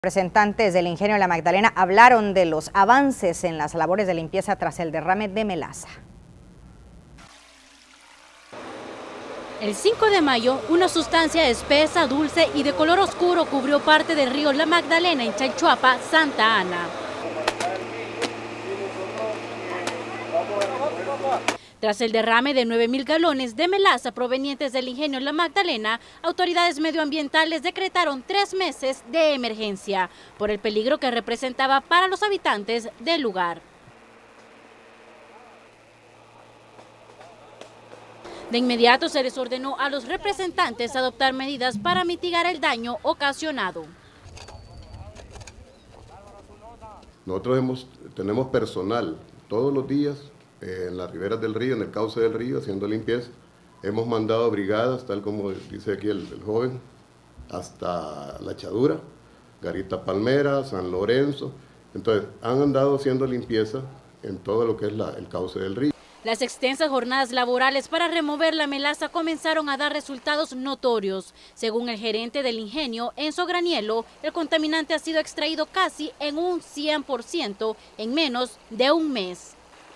Representantes del Ingenio La Magdalena hablaron de los avances en las labores de limpieza tras el derrame de melaza. El 5 de mayo, una sustancia espesa, dulce y de color oscuro cubrió parte del río La Magdalena en Chalchuapa, Santa Ana. Tras el derrame de 9.000 galones de melaza provenientes del Ingenio La Magdalena, autoridades medioambientales decretaron 3 meses de emergencia por el peligro que representaba para los habitantes del lugar. De inmediato se les ordenó a los representantes adoptar medidas para mitigar el daño ocasionado. Nosotros tenemos personal todos los días en las riberas del río, en el cauce del río, haciendo limpieza. Hemos mandado brigadas, tal como dice aquí el joven, hasta La Echadura, Garita Palmera, San Lorenzo. Entonces, han andado haciendo limpieza en todo lo que es el cauce del río. Las extensas jornadas laborales para remover la melaza comenzaron a dar resultados notorios. Según el gerente del ingenio, Enzo Granielo, el contaminante ha sido extraído casi en un 100% en menos de un mes.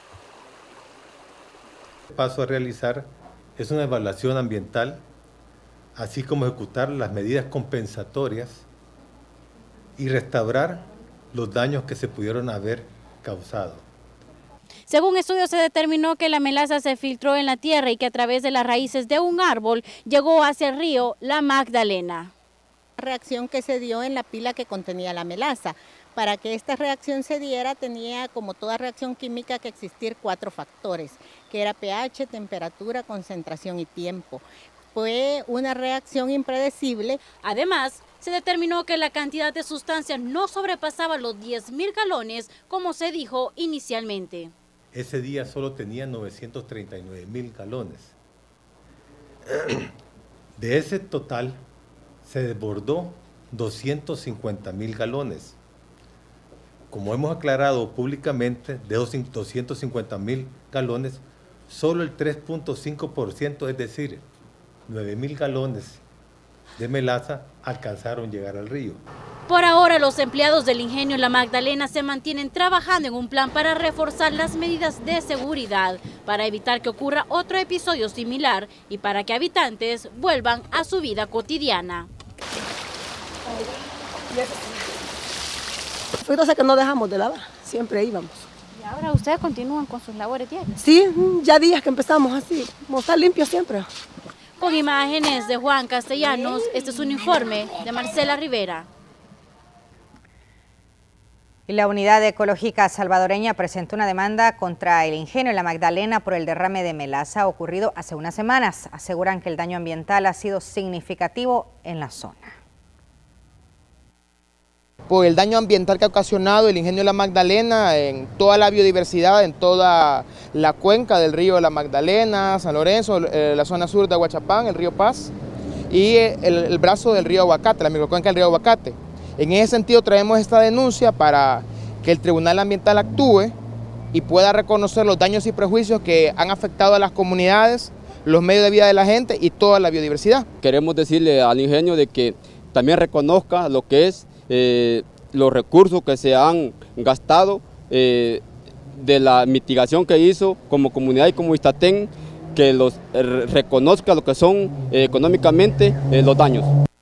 El paso a realizar es una evaluación ambiental, así como ejecutar las medidas compensatorias y restaurar los daños que se pudieron haber causado. Según estudios se determinó que la melaza se filtró en la tierra y que a través de las raíces de un árbol llegó hacia el río La Magdalena. Reacción que se dio en la pila que contenía la melaza. Para que esta reacción se diera tenía, como toda reacción química, que existir 4 factores, que era pH, temperatura, concentración y tiempo. Fue una reacción impredecible. Además, se determinó que la cantidad de sustancias no sobrepasaba los 10.000 galones, como se dijo inicialmente. Ese día solo tenía 939.000 galones. De ese total se desbordó 250.000 galones. Como hemos aclarado públicamente, de esos 250.000 galones, solo el 3.5%, es decir, 9.000 galones de melaza alcanzaron a llegar al río. Por ahora, los empleados del Ingenio La Magdalena se mantienen trabajando en un plan para reforzar las medidas de seguridad, para evitar que ocurra otro episodio similar y para que habitantes vuelvan a su vida cotidiana. Entonces que no dejamos de lavar, siempre íbamos. ¿Y ahora ustedes continúan con sus labores diarias? Sí, ya días que empezamos así, como estar limpios siempre. Con imágenes de Juan Castellanos, este es un informe de Marcela Rivera. Y la Unidad Ecológica Salvadoreña presentó una demanda contra el Ingenio La Magdalena por el derrame de melaza ocurrido hace unas semanas. Aseguran que el daño ambiental ha sido significativo en la zona. Por el daño ambiental que ha ocasionado el Ingenio La Magdalena en toda la biodiversidad, en toda la cuenca del río La Magdalena, San Lorenzo, la zona sur de Aguachapán, el río Paz y el brazo del río Aguacate, la microcuenca del río Aguacate. En ese sentido traemos esta denuncia para que el Tribunal Ambiental actúe y pueda reconocer los daños y prejuicios que han afectado a las comunidades, los medios de vida de la gente y toda la biodiversidad. Queremos decirle al ingenio de que también reconozca lo que es los recursos que se han gastado de la mitigación que hizo como comunidad y como Iztatén, que los reconozca lo que son económicamente los daños.